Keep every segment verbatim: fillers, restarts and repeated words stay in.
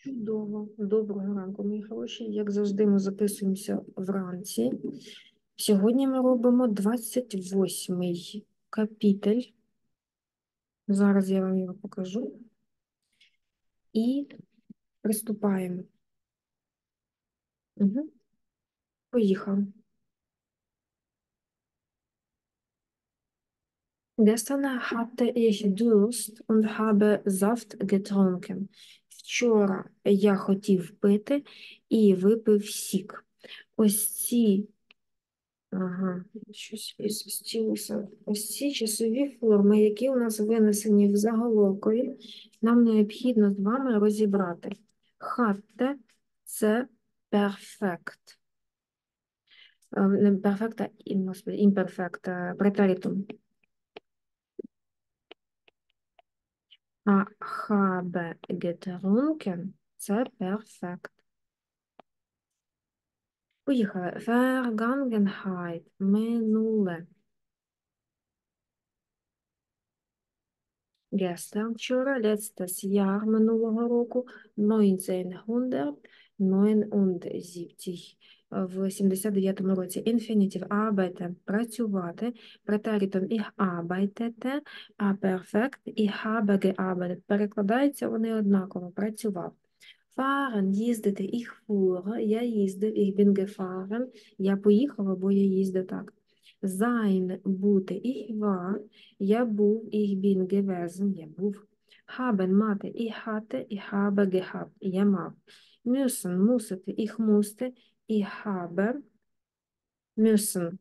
Чудово. Доброго ранку, мої хороші. Як завжди, ми записуємося вранці. Сьогодні ми робимо двадцять восьмий капітель. Зараз я вам його покажу. І приступаємо. Угу. Поїхали. Gestern hatte ich Durst und habe Saft getrunken. Вчора я хотів пити і випив сік. Ось ці Ага, щось зістілося. Ось ці часові форми, які у нас винесені в заголовкові, нам необхідно з вами розібрати. Хатте – це перфект. Е, Не перфект, а ім- господи, імперфект, е, претеритум. А habe getrunken – це перфект. Поїхали. Vergangenheit – минуле. Gestern, вчора, letztes Jahr минулого року, neunzehnhundertneunundsiebzig, в сімдесят дев'ятому році. Infinitive arbeiten, працювати, претеритум ich arbeitete, а perfect ich habe gearbeitet. Перекладаються вони однаково, працював. Fahren, їздити, ich fuhr, я їздив, ich bin gefahren, я поїхав або я їздив так. Sein, бути, ich war, я був, ich bin gewesen, я був. Haben, мати, ich hatte, ich habe gehabt, я мав. Müssen, мусити, ich musste, ich habe müssen,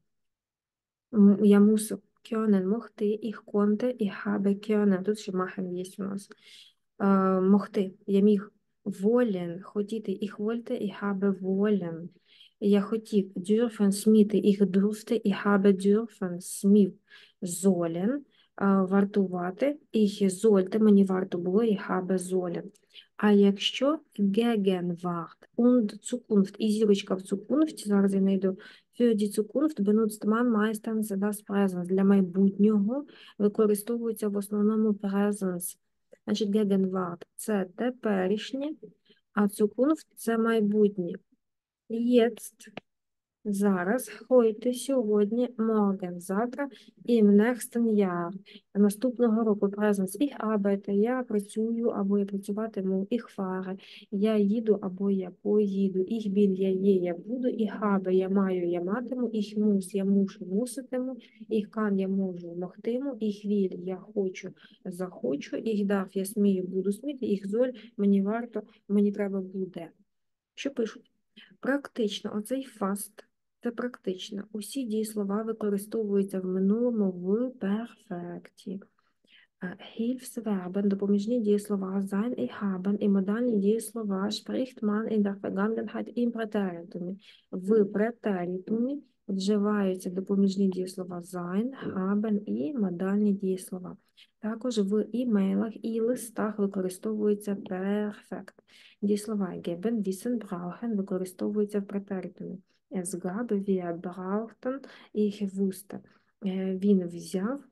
М, я мусив. Können, могти, ich konnte, ich habe können. Тут ще machen є у нас. Е, могти, я міг. Wollen, хотіти, ich wollte, ich habe wollen. Я хотів. Dürfen, сміти, ich durfte, ich habe dürfen, смів. Sollen, е, вартувати, ich sollte, мені варто було, ich habe sollen. А якщо Gegenwart und Zukunft, і зірочка в Zukunft, зараз я знайду, für die Zukunft benutzt man meistens das Präsens. Для майбутнього використовується в основному Präsens. Значить, Gegenwart – це теперішнє, а Zukunft – це майбутнє. Jetzt – зараз, heute – сьогодні, morgen – завтра, im nächsten Jahr – наступного року. Presens – ich arbeite – я працюю або я працюватиму, ich fahre – я їду або я поїду, ich bin – я є, я буду, ich habe – я маю, я матиму, ich muss – я мушу, муситиму, ich kann – я можу, могтиму, ich will – я хочу, захочу, ich darf – я смію, буду сміти, ich soll – мені варто, мені треба буде. Що пишуть? Практично, оцей фаст – це практично. Усі дієслова використовуються в минулому в перфекті. Hilfsverben, допоміжні дієслова sein і haben, і модальні дієслова spricht man in der Vergangenheit im Präteritum. В претеритумі вживаються допоміжні дієслова sein, haben і модальні дієслова. Також в імейлах і листах використовується перфект. Дієслова geben, wissen, brauchen використовуються в претеритумі. Es gab, wir brauchten, ich wusste. Він взяв,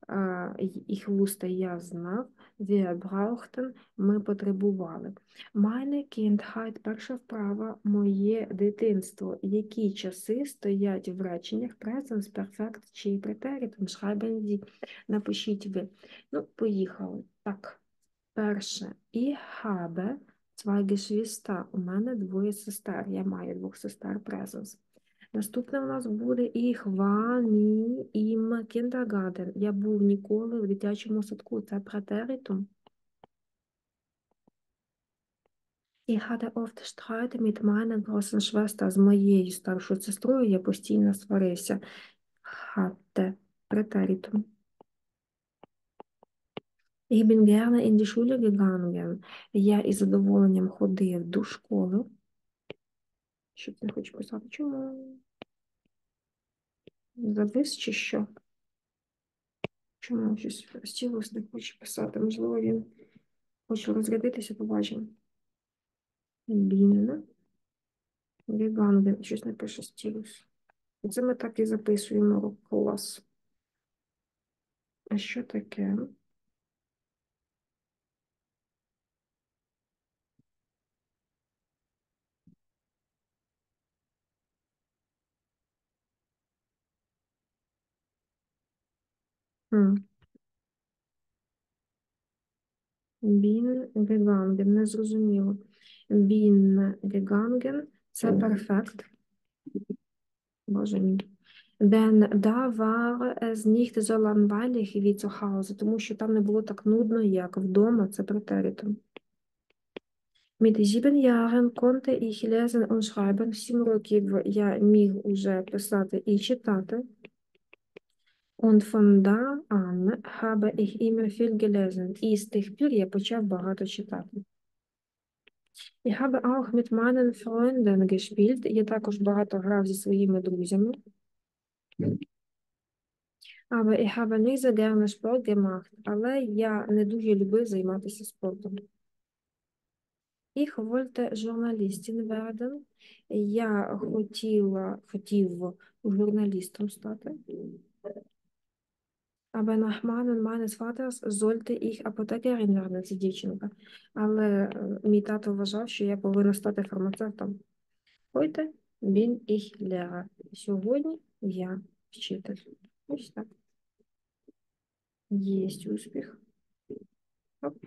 їх вуста я знав, wir brauchten, ми потребували. Meine Kindheit, перша вправа, моє дитинство. Які часи стоять в реченнях present, perfect чи preteritum? Schreiben Sie. Напишіть ви. Ну, поїхали. Так, перше. Ich habe zwei Geschwister. У мене двоє сестер. Я маю двох сестер present. Наступне у нас буде ich war nie im Kindergarten. Я був ніколи в дитячому садку. Це претеритум. Ich hatte oft Streit mit meiner großen Schwester. З моєю старшою сестрою я постійно сварився. Hatte. Претеритум. Ich bin gerne in die Schule gegangen. Я із задоволенням ходив до школи. Що ти не хочеш писати? Чому? Завис чи що? Чому щось стілус не хоче писати? Можливо, він хоче розрядитися, побачимо. Бін. Віганген. Щось не пише стілус. Це ми так і записуємо клас. А що таке? Hm. Bin gegangen, не зрозуміло. Bin gegangen, це перфект. Боже мій. Denn da war es nicht so langweilig wie zu Hause, тому що там не було так нудно, як вдома, це претеритум. Mit sieben Jahren konnte ich lesen und schreiben. В сім років я міг уже писати і читати. Und von da an habe ich immer viel gelesen. І з тих пір я почав багато читати. Ich habe auch mit meinen Freunden gespielt. Я також багато грав зі своїми друзями. Aber ich habe nicht so gerne Sport gemacht. Але я не дуже любив займатися спортом. Ich wollte Journalistin werden. Я хотіла, хотів журналістом стати. Aber nach Mahnen meines Vaters sollte ich Apothekerin werden, це дівчинка. Але е, мій тато вважав, що я повинна стати фармацевтом. Heute bin ich Lehrer. Сьогодні я вчитель. Ось так. Єсть успіх. Оп.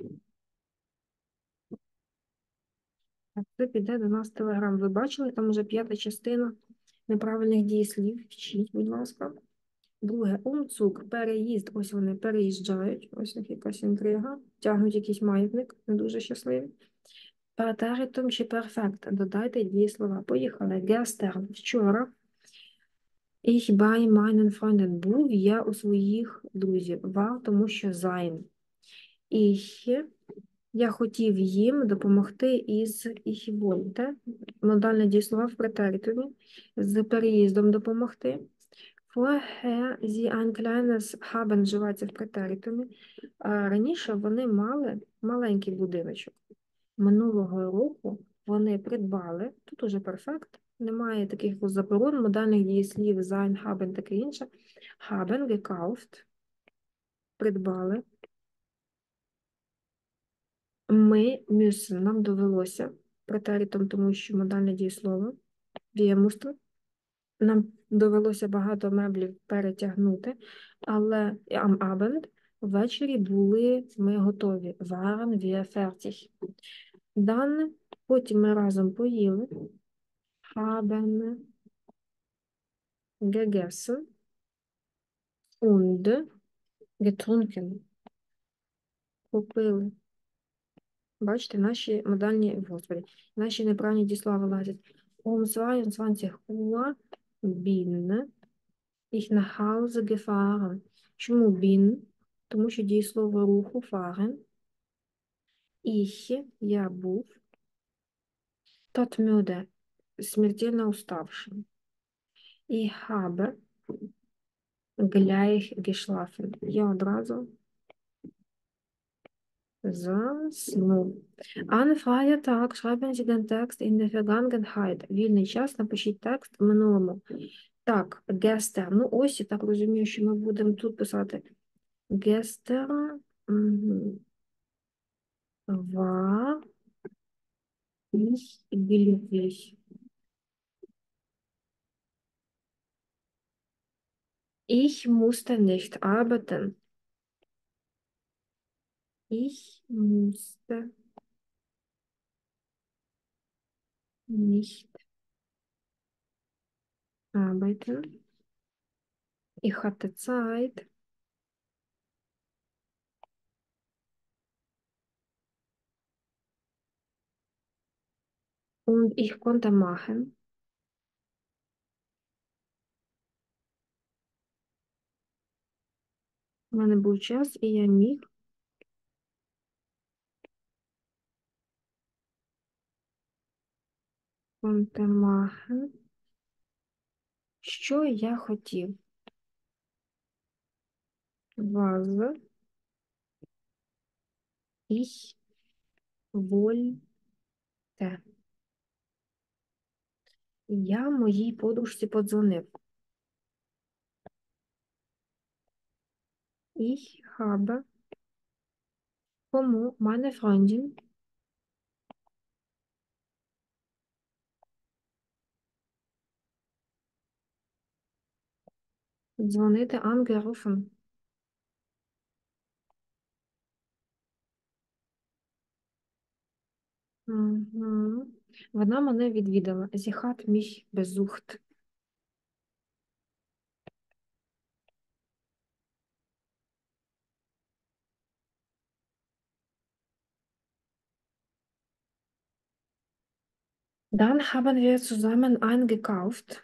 Так, це піде до нас в Телеграм. Ви бачили, там уже п'ята частина неправильних дієслів. Вчіть, будь ласка. Друге, умцук, переїзд. Ось вони переїжджають. Ось їх якась інтрига. Тягнуть якийсь маятник, не дуже щасливі. Претеритум чи перфект. Додайте дієслова. Поїхали. Gestern. Вчора. Ich bei meinen Freunden. Був я у своїх друзів. War, тому що sein. Ich. Я хотів їм допомогти із ich wollte. Модальне дієслово в претеритумі. З переїздом допомогти. Vorher sie ein kleines haben вживається в претеритумі. Раніше вони мали маленький будиночок. Минулого року вони придбали, тут уже перфект, немає таких заборон, модальних дієслів, sein, haben, таке інше. Haben, gekauft, придбали. Ми, müssen, нам довелося претеритум, тому що модальне дієслово. Wir mussten. Нам довелося багато меблів перетягнути, але am Abend ввечері були ми готові. Waren wir fertig. Dann, потім ми разом поїли. Haben gegessen und getrunken. Попили. Бачите, наші модальні, господи, наші неправильні дієслова вилазять. Um zweiundzwanzig Uhr bin ich nach Hause gefahren. Чому bin? Тому що дієслово руху fahren. Ich, я був. Todmüde, смертельно уставшим. Ich habe gleich geschlafen. Я одразу заснув. An Feiertag schreiben Sie den Text in der Vergangenheit. Вільний час, напишіть текст в минулому. Так, gestern. Ну, ось, я так розумію, що ми будемо тут писати gestern war ich glücklich. Ich musste nicht arbeiten. Ich musste nicht arbeiten. Ich hatte Zeit. Und ich konnte machen. У мене був час, і я міг konnte machen. Що я хотів? Was ich wollte. Я моїй подружці подзвонив. Ich habe кому meine Freundin дзвонити angerufen. Угу. Вона мене відвідала. Sie hat mich besucht. Dann haben wir zusammen eingekauft.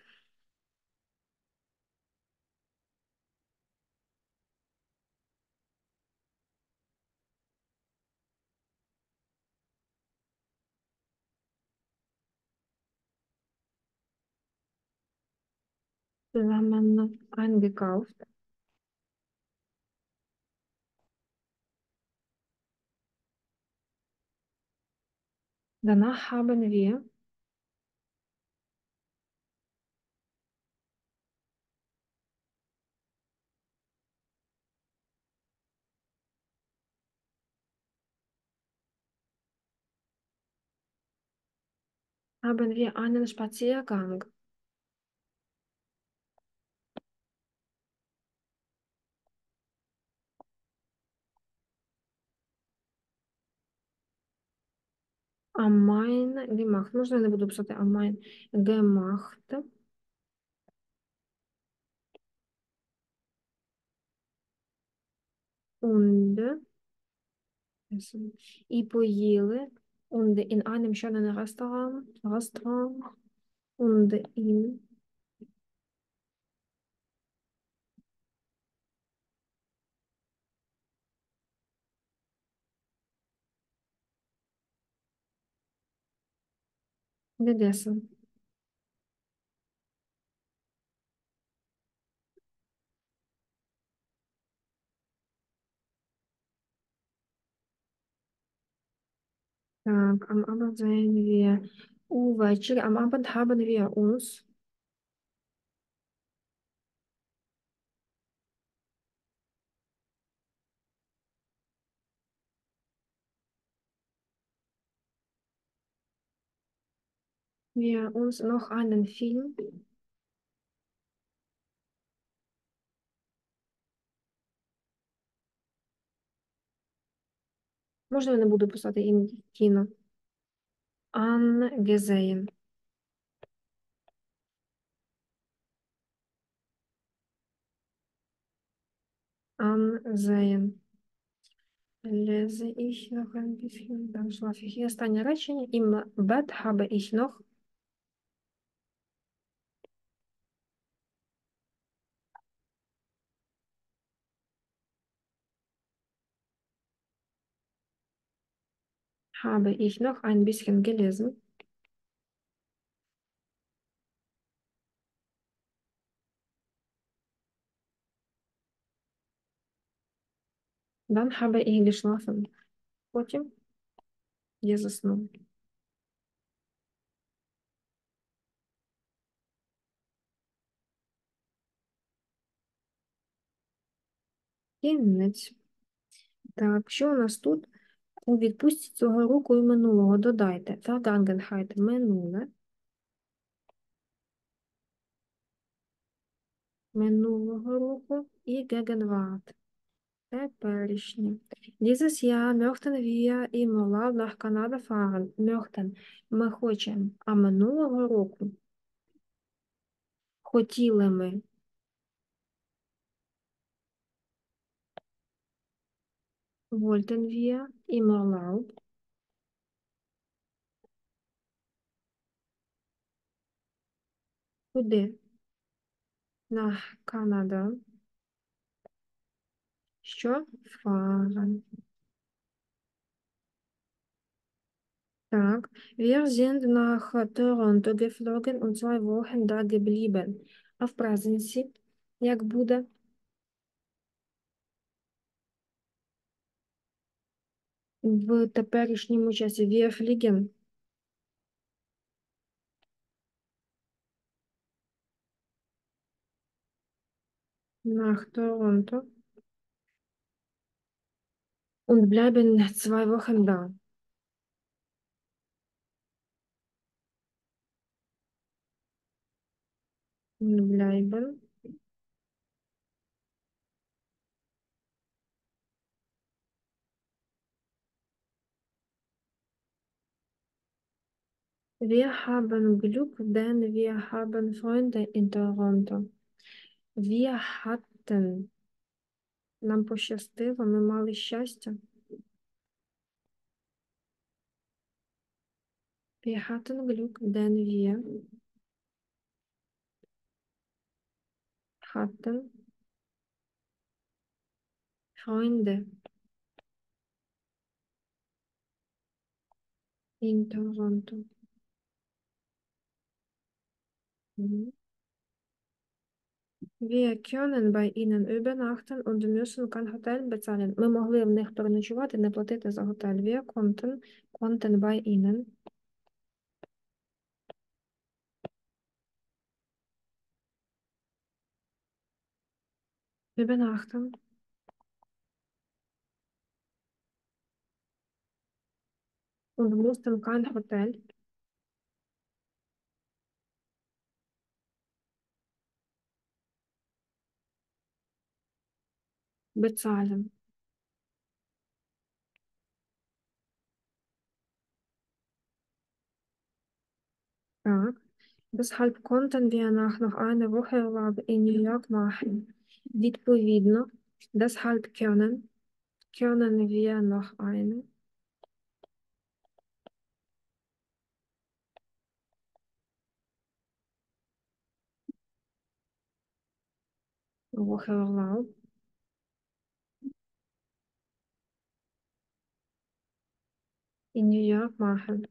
Zusammen eingekauft. Danach haben wir haben wir einen Spaziergang. Am Main gemacht. Можна я не буду писати am Main gemacht. Und і поїли. Und in einem schönen Restaurant. Restaurant. Und in gegessen. Так, am Abend sehen wir увечері. Am Abend haben wir uns wir uns noch einen Film. Можна я не буду писати ім'я кіно? Angesehen. Ansehen. Lese ich noch ein bisschen, dann schlafe ich. І останнє речення. Im Bett habe ich noch habe ich noch ein bisschen gelesen. Dann habe ich geschlafen. Потім я заснув. Кінець. Так, що у нас тут? У відпустці цього року і минулого додайте. Vergangenheit – минуле. Минулого року і Gegenwart – теперішнє. Dieses Jahr möchten wir im Urlaub nach Kanada fahren. Möchten – ми хочемо. А минулого року хотіли ми. Wollten wir im Urlaub. Куди? Nach Канада. Що? Fahren. Так, wir sind nach Toronto geflogen und zwei Wochen da geblieben. А в презенсі як буде? В теперішньому часі wir fliegen nach Toronto und bleiben zwei Wochen da. Und bleiben Wir haben Glück, denn wir haben Freunde in Toronto. Wir hatten. Нам пощастило, ми мали щастя. Wir hatten Glück, denn wir hatten Freunde in Toronto. Mhm. Wir können bei ihnen übernachten und müssen kein Hotel bezahlen. Ми могли в них переночувати, не платити за готель. Wir konnten, konnten bei ihnen übernachten. Und mussten kein Hotel bezahlen. Так. Deshalb konnten wir nach noch eine Woche Urlaub in New York machen. Відповідно, deshalb können, können wir noch eine Woche Urlaub in New York machen.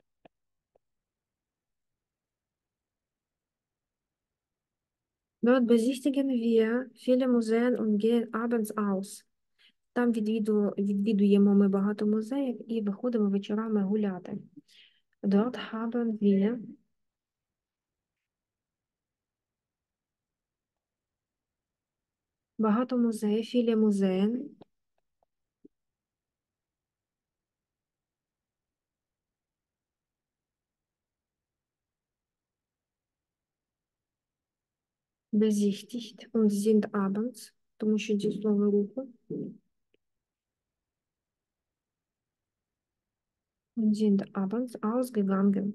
Dort besichtigen wir viele Museen und gehen abends aus. Там відвіду, відвідуємо ми багато музеїв і виходимо вечорами гуляти. Dort haben wir багато музеїв, viele Museen besichtigt und sind abends, тому що дієслово руху, und sind abends ausgegangen.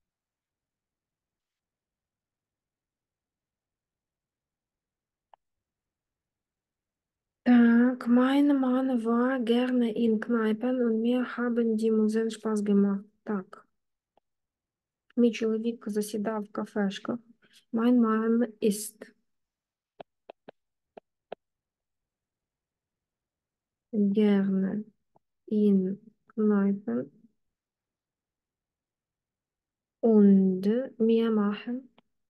Так, mein Mann war gerne in Kneipen und mir haben die Museen Spaß gemacht. Так. Мій чоловік засідав в кафешках. Mein Mann ist gerne in Kneipen und mir machen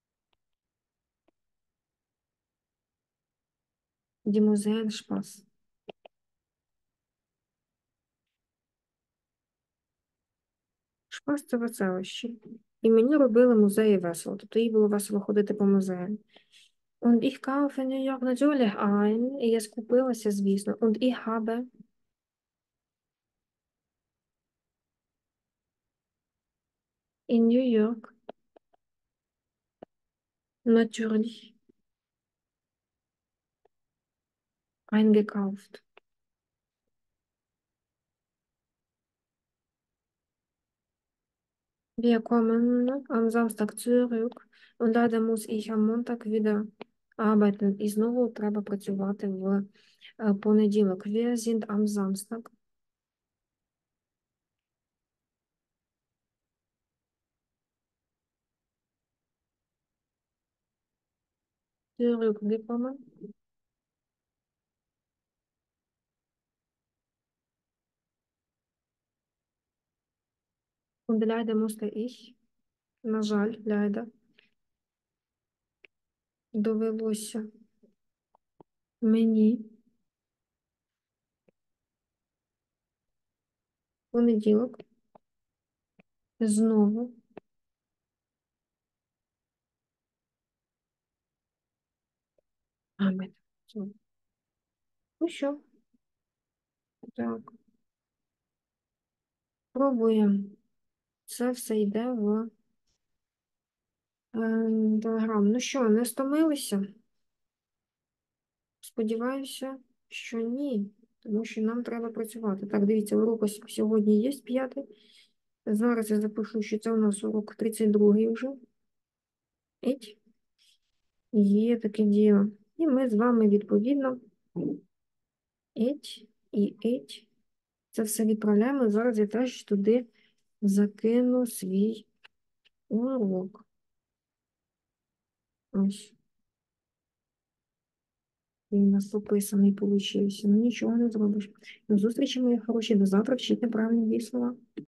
die Museen Spaß. Spaß – це веселощі. І мені робили музеї весело. Тобто їй було весело ходити по музеям. Und ich kaufe New York natürlich ein. І я скупилася, звісно. Und ich habe in New York natürlich eingekauft. Wir kommen am Samstag zurück und leider muss ich am Montag wieder arbeiten. І знову треба працювати в е, понеділок. Wir sind am Samstag zurückgekommen. Und leider musste ich, на жаль, leider, довелося мені понеділок знову Амет. Ну що, так, пробуємо. Це все йде в Телеграм. Ну що, не стомилися? Сподіваюся, що ні, тому що нам треба працювати. Так, дивіться, урок ось сьогодні є п'ятий. Зараз я запишу, що це у нас урок тридцять другий вже. Еть. Є таке діло. І ми з вами, відповідно, еть і еть. Це все відправляємо. Зараз я теж туди закину свій урок. Ось. Він у нас описаний получився. Ну нічого не зробиш. До зустрічі, мої хороші. До завтра. Вчіть неправильні дії слова.